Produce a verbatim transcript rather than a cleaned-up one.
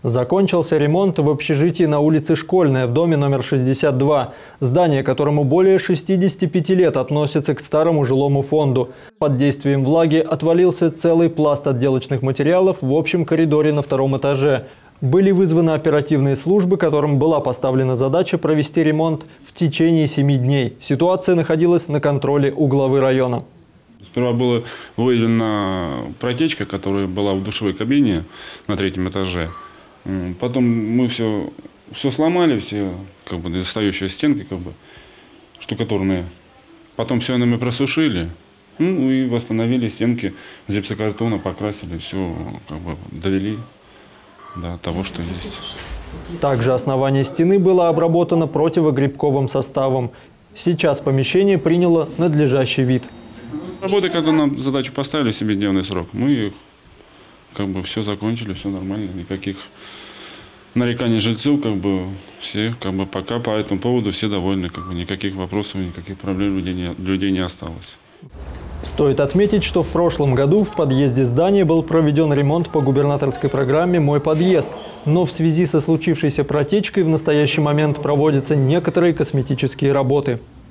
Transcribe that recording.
Закончился ремонт в общежитии на улице Школьная в доме номер шестьдесят два. Здание, которому более шестидесяти пяти лет, относится к старому жилому фонду. Под действием влаги отвалился целый пласт отделочных материалов в общем коридоре на втором этаже. Были вызваны оперативные службы, которым была поставлена задача провести ремонт в течение семи дней. Ситуация находилась на контроле у главы района. Сперва была выявлена протечка, которая была в душевой кабине на третьем этаже. Потом мы все, все сломали, все как бы недостающие стенки, как бы штукатурные. Потом все мы просушили, ну и восстановили стенки гипсокартона, покрасили, все как бы довели до того, что есть. Также основание стены было обработано противогрибковым составом. Сейчас помещение приняло надлежащий вид. Работы, когда нам задачу поставили себе дневный срок, мы как бы все закончили, все нормально, никаких нареканий жильцов, как бы все, как бы пока по этому поводу все довольны, как бы никаких вопросов, никаких проблем людей не, людей не осталось. Стоит отметить, что в прошлом году в подъезде здания был проведен ремонт по губернаторской программе «Мой подъезд». Но в связи со случившейся протечкой в настоящий момент проводятся некоторые косметические работы.